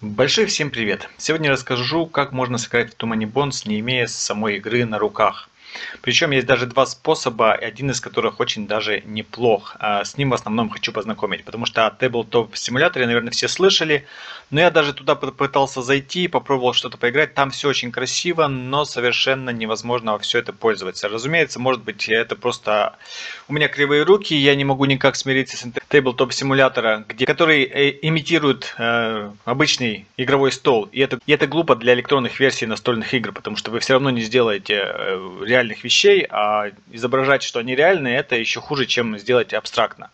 Большой всем привет! Сегодня расскажу, как можно сыграть в Too Many Bones, не имея самой игры на руках. Причем есть даже два способа, один из которых очень даже неплох. С ним в основном хочу познакомить, потому что о Tabletop симуляторе, наверное, все слышали. Но я даже туда пытался зайти, попробовал что-то поиграть. Там все очень красиво, но совершенно невозможно во все это пользоваться. Разумеется, может быть, это просто у меня кривые руки, я не могу никак смириться с Tabletop симулятора, который имитирует обычный игровой стол. И это глупо для электронных версий настольных игр, потому что вы все равно не сделаете реальных вещей, а изображать, что они реальные, это еще хуже, чем сделать абстрактно.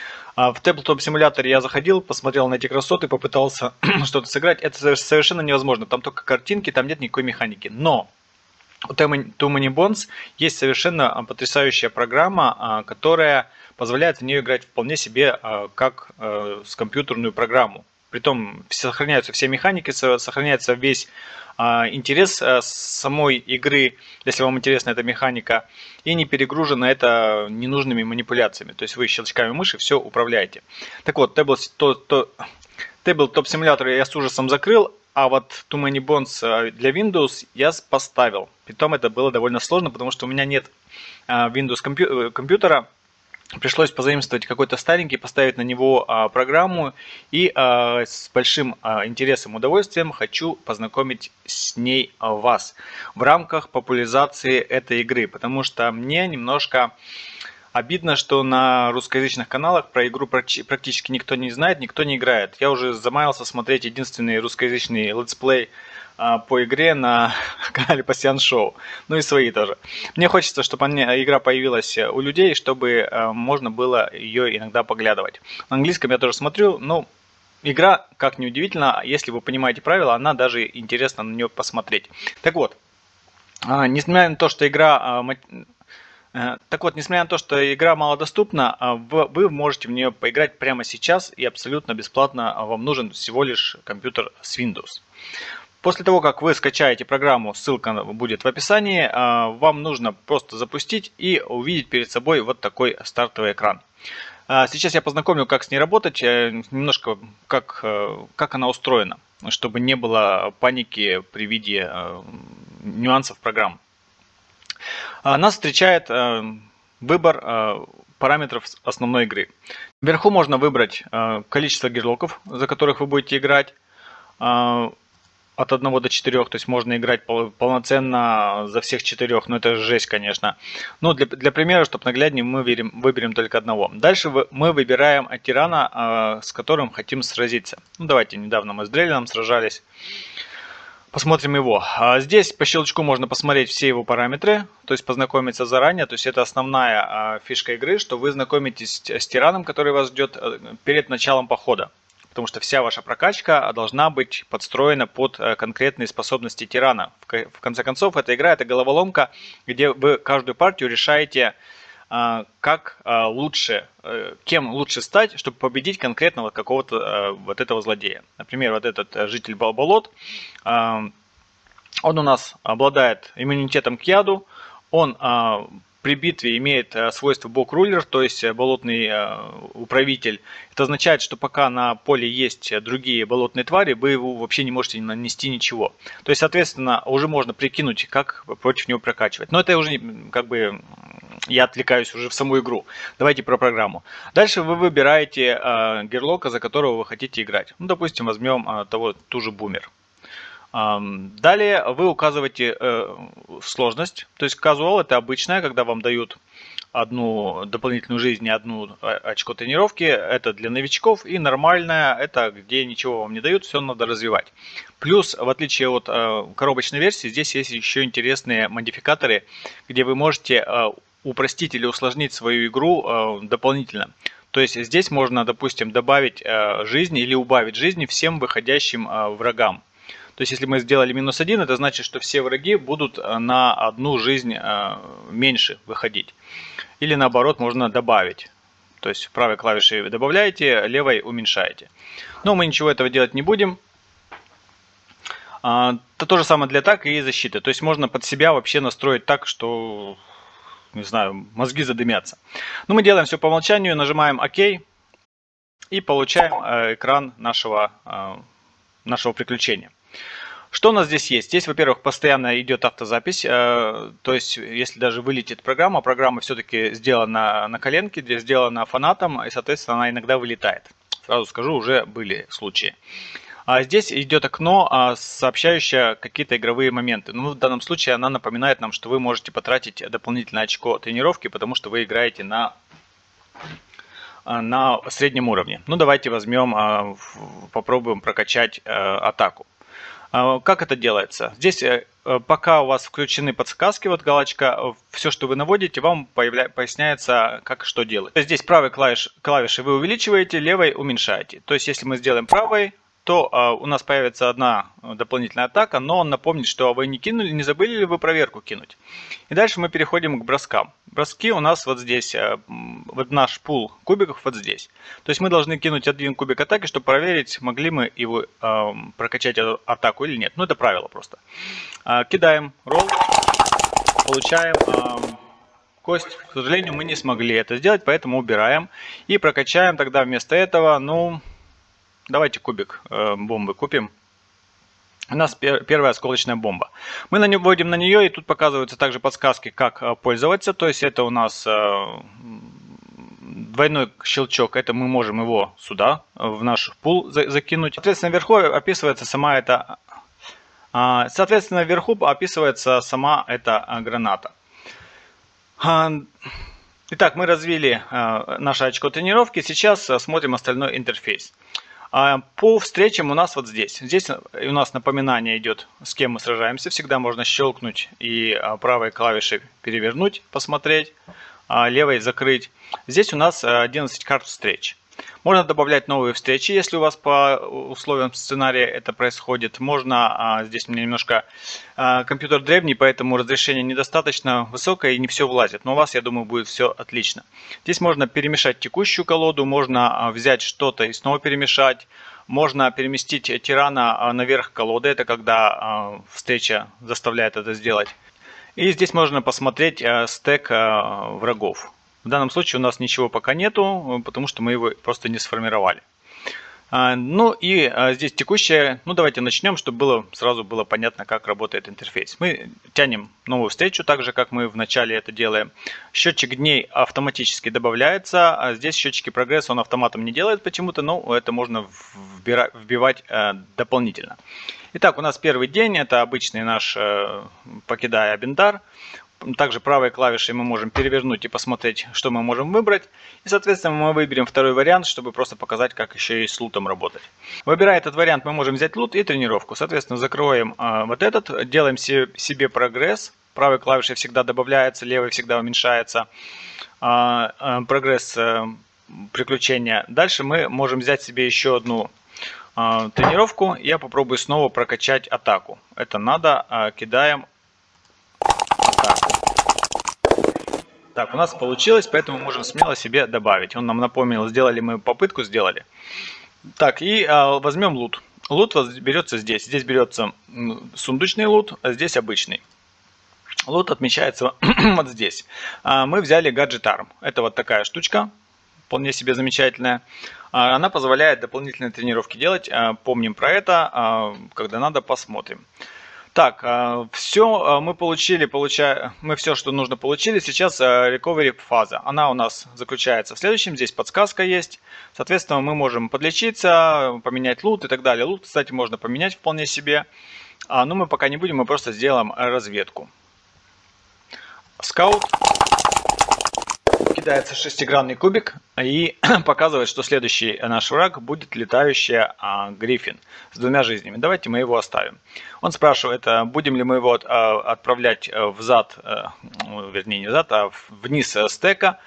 В Tabletop симуляторе я заходил, посмотрел на эти красоты, попытался что-то сыграть. Это совершенно невозможно. Там только картинки, там нет никакой механики. Но у Too Many Bones есть совершенно потрясающая программа, которая позволяет в нее играть вполне себе как с компьютерную программу. Притом сохраняются все механики, сохраняется весь интерес самой игры, если вам интересна эта механика, и не перегружена это ненужными манипуляциями. То есть вы щелчками мыши все управляете. Так вот, Tabletop симулятор я с ужасом закрыл, а вот Too Many Bones для Windows я поставил. Притом это было довольно сложно, потому что у меня нет Windows компьютера. Пришлось позаимствовать какой-то старенький, поставить на него программу и с большим интересом и удовольствием хочу познакомить с ней вас в рамках популяризации этой игры, потому что мне немножко обидно, что на русскоязычных каналах про игру практически никто не знает, никто не играет. Я уже замаялся смотреть единственный русскоязычный летсплей по игре на канале Пассиан Шоу, ну и свои тоже. Мне хочется, чтобы игра появилась у людей, чтобы можно было ее иногда поглядывать. На английском я тоже смотрю, но игра, как ни удивительно, если вы понимаете правила, она даже интересно на нее посмотреть. Так вот, несмотря на то, что игра малодоступна, вы можете в нее поиграть прямо сейчас и абсолютно бесплатно. Вам нужен всего лишь компьютер с Windows. После того, как вы скачаете программу, ссылка будет в описании, вам нужно просто запустить и увидеть перед собой вот такой стартовый экран. Сейчас я познакомлю, как с ней работать, немножко как она устроена, чтобы не было паники при виде нюансов программ. Нас встречает выбор параметров основной игры. Вверху можно выбрать количество гирлоков, за которых вы будете играть, от 1 до 4, то есть можно играть полноценно за всех 4, но это жесть, конечно. Ну, для примера, чтобы нагляднее, мы выберем только одного. Дальше мы выбираем тирана, с которым хотим сразиться. Ну, давайте, недавно мы с Дрелином сражались. Посмотрим его. Здесь по щелчку можно посмотреть все его параметры, то есть познакомиться заранее. То есть это основная фишка игры, что вы знакомитесь с тираном, который вас ждет перед началом похода. Потому что вся ваша прокачка должна быть подстроена под конкретные способности тирана. В конце концов, эта игра – это головоломка, где вы каждую партию решаете, как лучше, кем лучше стать, чтобы победить конкретного какого-то вот этого злодея. Например, вот этот житель болот, он у нас обладает иммунитетом к яду, он при битве имеет свойство бог-рулер, то есть болотный управитель. Это означает, что пока на поле есть другие болотные твари, вы его вообще не можете нанести ничего. То есть, соответственно, уже можно прикинуть, как против него прокачивать. Но это уже как бы я отвлекаюсь уже в саму игру. Давайте про программу. Дальше вы выбираете герлока, за которого вы хотите играть. Ну, допустим, возьмем ту же бумер. Далее вы указываете сложность, то есть казуал это обычная, когда вам дают одну дополнительную жизнь и одну очко тренировки, это для новичков, и нормальная, это где ничего вам не дают, все надо развивать. Плюс, в отличие от коробочной версии, здесь есть еще интересные модификаторы, где вы можете упростить или усложнить свою игру дополнительно. То есть здесь можно, допустим, добавить жизни или убавить жизни всем выходящим врагам. То есть, если мы сделали -1, это значит, что все враги будут на одну жизнь меньше выходить. Или наоборот, можно добавить. То есть, правой клавишей добавляете, левой уменьшаете. Но мы ничего этого делать не будем. Это то же самое для атаки и защиты. То есть, можно под себя вообще настроить так, что, не знаю, мозги задымятся. Но мы делаем все по умолчанию, нажимаем ОК и получаем экран нашего нашего приключения. Что у нас здесь есть? Здесь, во-первых, постоянно идет автозапись, то есть, если даже вылетит программа, программа все-таки сделана на коленке, где сделана фанатом, и, соответственно, она иногда вылетает. Сразу скажу, уже были случаи. А здесь идет окно, сообщающее какие-то игровые моменты. Ну, в данном случае она напоминает нам, что вы можете потратить дополнительное очко тренировки, потому что вы играете на среднем уровне. Ну, давайте возьмем, попробуем прокачать атаку. Как это делается? Здесь, пока у вас включены подсказки, вот галочка, все, что вы наводите, вам поясняется, как что делать. Здесь правой клавишей вы увеличиваете, левой уменьшаете. То есть, если мы сделаем правой, то у нас появится одна дополнительная атака, но он напомнит, что вы не кинули, не забыли ли вы проверку кинуть. И дальше мы переходим к броскам. Броски у нас вот здесь, вот наш пул кубиков вот здесь. То есть мы должны кинуть один кубик атаки, чтобы проверить, могли мы его прокачать атаку или нет. Ну, это правило просто. Кидаем ролл, получаем кость. К сожалению, мы не смогли это сделать, поэтому убираем. И прокачаем тогда вместо этого, ну... Давайте кубик бомбы купим. У нас первая осколочная бомба. Мы вводим на нее, и тут показываются также подсказки, как пользоваться. То есть это у нас двойной щелчок. Это мы можем его сюда, в наш пул закинуть. Соответственно, вверху описывается сама эта граната. Итак, мы развили наше очко тренировки. Сейчас смотрим остальной интерфейс. По встречам у нас вот здесь. Здесь у нас напоминание идет, с кем мы сражаемся. Всегда можно щелкнуть и правой клавишей перевернуть, посмотреть, левой закрыть. Здесь у нас 11 карт встреч. Можно добавлять новые встречи, если у вас по условиям сценария это происходит. Можно, здесь у меня немножко компьютер древний, поэтому разрешение недостаточно высокое и не все влазит. Но у вас, я думаю, будет все отлично. Здесь можно перемешать текущую колоду, можно взять что-то и снова перемешать. Можно переместить тирана наверх колоды, это когда встреча заставляет это сделать. И здесь можно посмотреть стек врагов. В данном случае у нас ничего пока нету, потому что мы его просто не сформировали. Ну и здесь текущее. Ну давайте начнем, чтобы сразу было понятно, как работает интерфейс. Мы тянем новую встречу, так же как мы в начале это делаем. Счетчик дней автоматически добавляется. А здесь счетчики прогресса он автоматом не делает почему-то, но это можно вбивать дополнительно. Итак, у нас первый день. Это обычный наш покидая Абендар. Также правой клавишей мы можем перевернуть и посмотреть, что мы можем выбрать. И, соответственно, мы выберем второй вариант, чтобы просто показать, как еще и с лутом работать. Выбирая этот вариант, мы можем взять лут и тренировку. Соответственно, закроем вот этот, делаем себе прогресс. Правой клавишей всегда добавляется, левой всегда уменьшается прогресс приключения. Дальше мы можем взять себе еще одну тренировку. Я попробую снова прокачать атаку. Это надо, кидаем. Так, у нас получилось, поэтому можем смело себе добавить. Он нам напомнил, сделали мы попытку, сделали. Так, и возьмем лут. Лут берется здесь. Здесь берется сундучный лут, а здесь обычный. Лут отмечается вот здесь. Мы взяли Gadget Arm. Это вот такая штучка, вполне себе замечательная. Она позволяет дополнительные тренировки делать. Помним про это, когда надо, посмотрим. Так, все мы получили, мы все, что нужно, получили. Сейчас recovery фаза. Она у нас заключается в следующем. Здесь подсказка есть. Соответственно, мы можем подлечиться, поменять лут и так далее. Лут, кстати, можно поменять вполне себе. Но мы пока не будем, мы просто сделаем разведку. Скаут. Кидается шестигранный кубик и показывает, что следующий наш враг будет летающий гриффин с 2 жизнями. Давайте мы его оставим. Он спрашивает, будем ли мы его отправлять взад, вернее не взад, а вниз стека.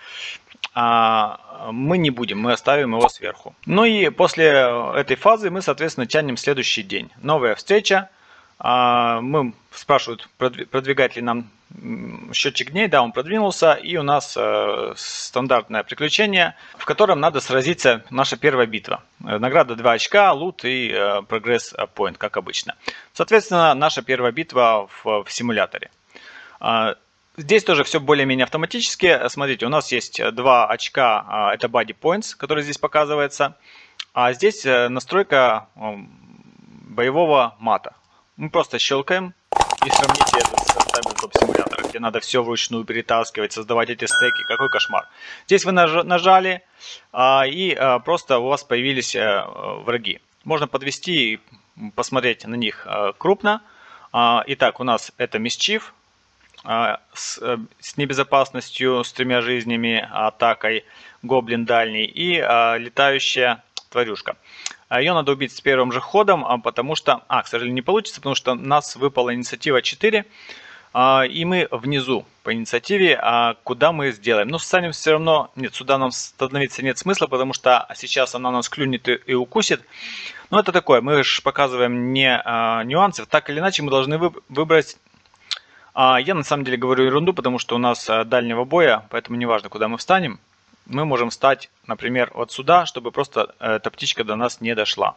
Мы не будем, мы оставим его сверху. Ну и после этой фазы мы, соответственно, тянем следующий день. Новая встреча. Мы спрашивают, продвигать ли нам счетчик дней. Да, он продвинулся. И у нас стандартное приключение, в котором надо сразиться, наша первая битва. Награда 2 очка, лут и прогресс point, как обычно. Соответственно, наша первая битва в симуляторе. Здесь тоже все более-менее автоматически. Смотрите, у нас есть 2 очка, это body points, который здесь показывается. А здесь настройка боевого мата. Мы просто щелкаем и сравните это с Tabletop симулятора, где надо все вручную перетаскивать, создавать эти стеки. Какой кошмар. Здесь вы нажали, и просто у вас появились враги. Можно подвести и посмотреть на них крупно. Итак, у нас это Mischief с небезопасностью, с 3 жизнями, атакой, гоблин дальний и летающая тварюшка. Ее надо убить с первым же ходом, потому что, к сожалению, не получится, потому что у нас выпала инициатива 4, и мы внизу по инициативе, куда мы сделаем. Но станем все равно, нет, сюда нам становиться нет смысла, потому что сейчас она нас клюнет и укусит. Но это такое, мы же показываем не нюансы, так или иначе мы должны выбрать. Я на самом деле говорю ерунду, потому что у нас дальнего боя, поэтому неважно, куда мы встанем. Мы можем встать, например, вот сюда, чтобы просто эта птичка до нас не дошла.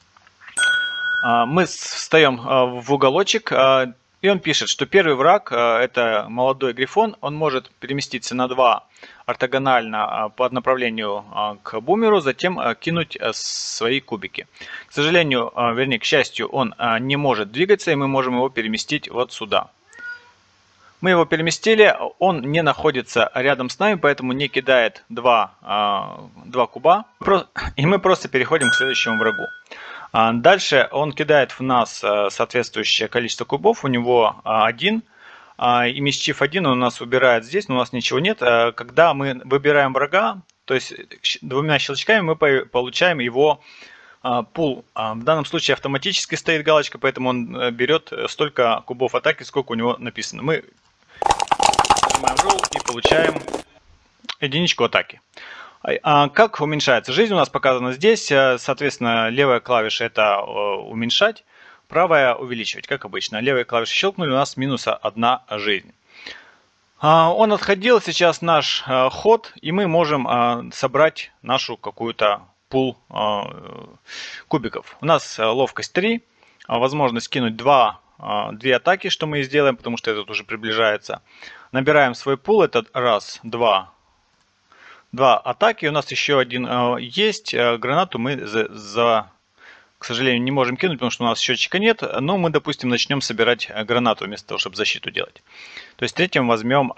Мы встаем в уголочек, и он пишет, что первый враг, это молодой грифон, он может переместиться на 2 ортогонально по направлению к бумеру, затем кинуть свои кубики. К сожалению, вернее, к счастью, он не может двигаться, и мы можем его переместить вот сюда. Мы его переместили, он не находится рядом с нами, поэтому не кидает 2 куба. И мы просто переходим к следующему врагу. Дальше он кидает в нас соответствующее количество кубов, у него 1. И Mischief 1 он у нас убирает здесь, но у нас ничего нет. Когда мы выбираем врага, то есть 2 щелчками мы получаем его пул. В данном случае автоматически стоит галочка, поэтому он берет столько кубов атаки, сколько у него написано. Мы нажимаем Roll и получаем единичку атаки. Как уменьшается? Жизнь у нас показана здесь. Соответственно, левая клавиша это уменьшать, правая увеличивать, как обычно. Левой клавишей щелкнули, у нас минус 1 жизнь. Он отходил, сейчас наш ход, и мы можем собрать нашу какую-то пул кубиков. У нас ловкость 3, возможность кинуть 2 атаки, что мы и сделаем, потому что этот уже приближается. Набираем свой пул, это 1, 2 атаки. У нас еще один есть, гранату мы к сожалению, не можем кинуть, потому что у нас счетчика нет, но мы, допустим, начнем собирать гранату вместо того, чтобы защиту делать. То есть третьим возьмем,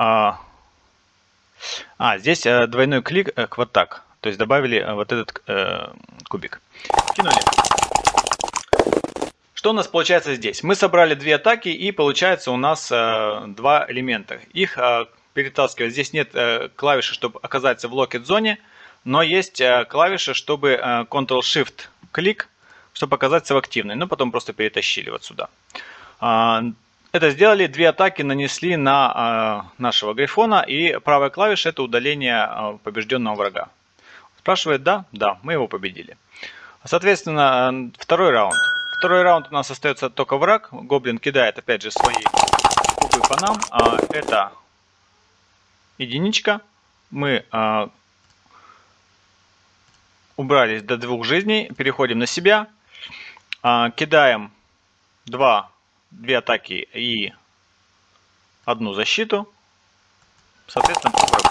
здесь двойной клик, вот так. То есть добавили вот этот кубик. Кинули. Что у нас получается здесь? Мы собрали 2 атаки, и получается у нас 2 элемента. Их перетаскивать. Здесь нет клавиши, чтобы оказаться в локет-зоне, но есть клавиша, чтобы Ctrl-Shift-клик, чтобы оказаться в активной. Но потом просто перетащили вот сюда. Это сделали, 2 атаки нанесли на нашего грифона, и правая клавиша это удаление побежденного врага. Спрашивает, да? Да, мы его победили. Соответственно, второй раунд. Второй раунд у нас остается только враг. Гоблин кидает опять же свои кубы по нам. Это единичка. Мы убрались до 2 жизней. Переходим на себя. Кидаем 2 атаки и 1 защиту. Соответственно, по врагу.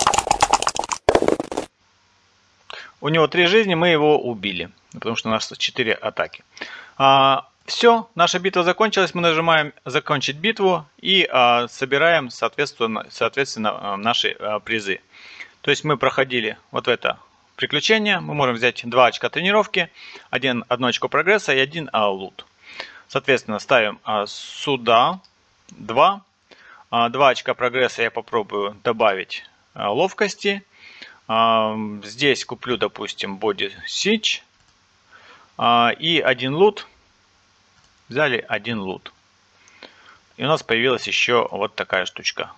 У него 3 жизни, мы его убили, потому что у нас 4 атаки. Все, наша битва закончилась, мы нажимаем «Закончить битву» и собираем, соответственно, наши призы. То есть мы проходили вот это приключение, мы можем взять 2 очка тренировки, 1 очко прогресса и 1 лут. Соответственно, ставим сюда 2. 2 очка прогресса я попробую добавить ловкости. Здесь куплю, допустим, Body Siege. И 1 лут. Взяли 1 лут. И у нас появилась еще вот такая штучка,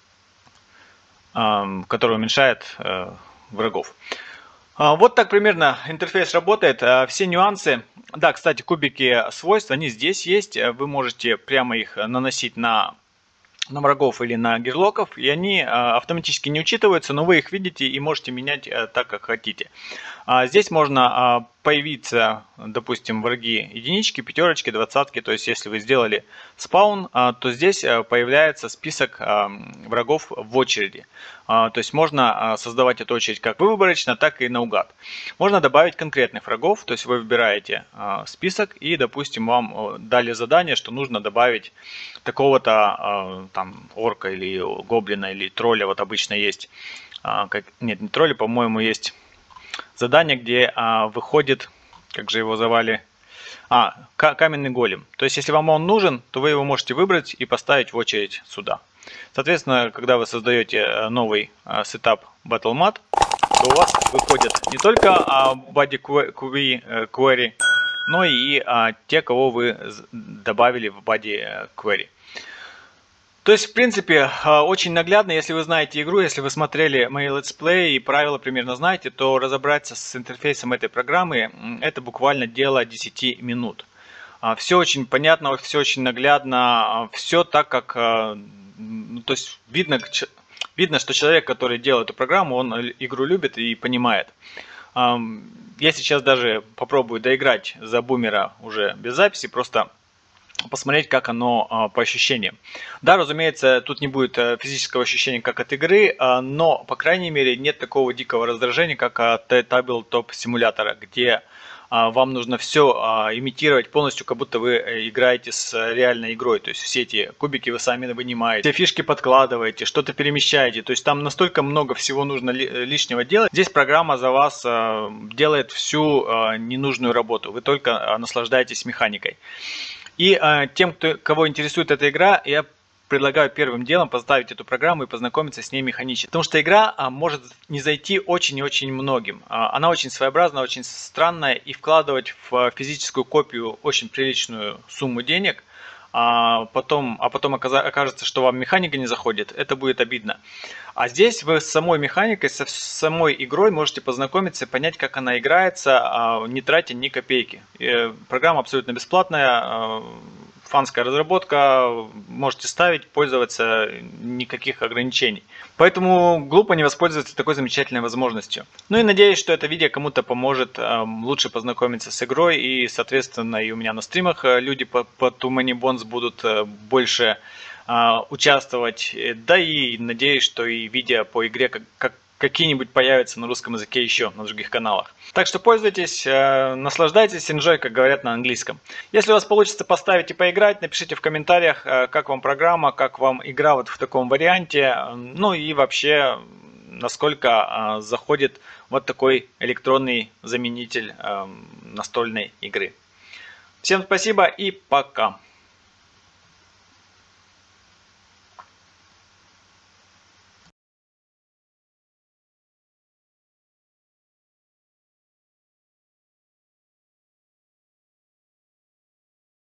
которая уменьшает врагов. Вот так примерно интерфейс работает. Все нюансы. Да, кстати, кубики свойств, они здесь есть. Вы можете прямо их наносить на врагов или на гирлоков, и они автоматически не учитываются, но вы их видите и можете менять так, как хотите. Здесь можно появиться, допустим, враги единички, пятерочки, двадцатки. То есть, если вы сделали спаун, то здесь появляется список врагов в очереди. То есть, можно создавать эту очередь как выборочно, так и наугад. Можно добавить конкретных врагов. То есть, вы выбираете список и, допустим, вам дали задание, что нужно добавить такого-то там орка или гоблина или тролля. Вот обычно есть, нет, не тролля, по-моему, есть задание, где выходит, как же его звали, каменный голем. То есть, если вам он нужен, то вы его можете выбрать и поставить в очередь сюда. Соответственно, когда вы создаете новый сетап BattleMat, то у вас выходит не только body query, но и те, кого вы добавили в body query. То есть, в принципе, очень наглядно, если вы знаете игру, если вы смотрели мои летсплеи и правила примерно знаете, то разобраться с интерфейсом этой программы – это буквально дело 10 минут. Все очень понятно, все очень наглядно, все так, как… То есть, видно, что человек, который делает эту программу, он игру любит и понимает. Я сейчас даже попробую доиграть за бумера уже без записи, просто посмотреть, как оно по ощущениям. Да, разумеется, тут не будет физического ощущения, как от игры, но, по крайней мере, нет такого дикого раздражения, как от Tabletop симулятора, где вам нужно все имитировать полностью, как будто вы играете с реальной игрой. То есть все эти кубики вы сами вынимаете, все фишки подкладываете, что-то перемещаете. То есть там настолько много всего нужно лишнего делать. Здесь программа за вас делает всю ненужную работу. Вы только наслаждаетесь механикой. И тем, кого интересует эта игра, я предлагаю первым делом поставить эту программу и познакомиться с ней механически. Потому что игра может не зайти очень и очень многим. Она очень своеобразная, очень странная, и вкладывать в физическую копию очень приличную сумму денег, а потом окажется, что вам механика не заходит, это будет обидно. А здесь вы с самой механикой, с самой игрой можете познакомиться и понять, как она играется, не тратя ни копейки. Программа абсолютно бесплатная, фанская разработка, можете ставить, пользоваться, никаких ограничений. Поэтому глупо не воспользоваться такой замечательной возможностью. Ну и надеюсь, что это видео кому-то поможет лучше познакомиться с игрой, и, соответственно, и у меня на стримах люди по Too Many Bones будут больше участвовать. Да и надеюсь, что и видео по игре какие-нибудь появятся на русском языке еще на других каналах. Так что пользуйтесь, наслаждайтесь, enjoy, как говорят на английском. Если у вас получится поставить и поиграть, напишите в комментариях, как вам программа, как вам игра вот в таком варианте, ну и вообще, насколько заходит вот такой электронный заменитель настольной игры. Всем спасибо и пока!